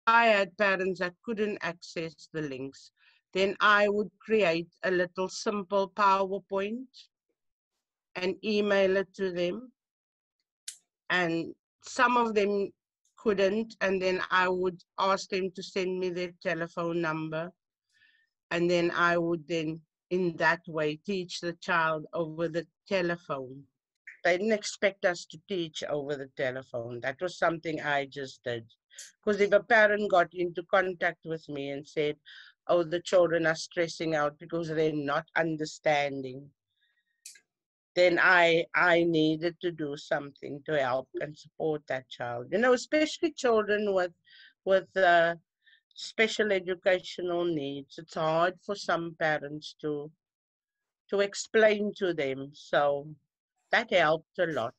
I had parents that couldn't access the links, then I would create a little simple PowerPoint and email it to them. And some of them couldn't, and then I would ask them to send me their telephone number. And then I would then, in that way, teach the child over the telephone. They didn't expect us to teach over the telephone. That was something I just did. Because if a parent got into contact with me and said, oh, the children are stressing out because they're not understanding, then I needed to do something to help and support that child. You know, especially children with special educational needs. It's hard for some parents to explain to them. So that helped a lot.